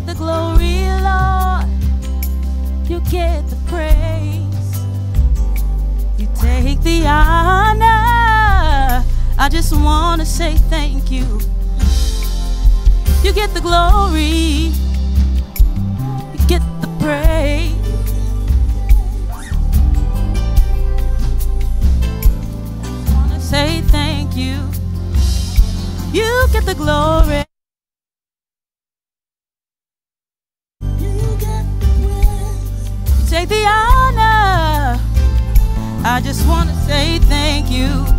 the glory, Lord. You get the praise. You take the honor. I just want to say thank you. You get the glory. You get the praise. I want to say thank you. You get the glory. Take the honor. I just want to say thank you.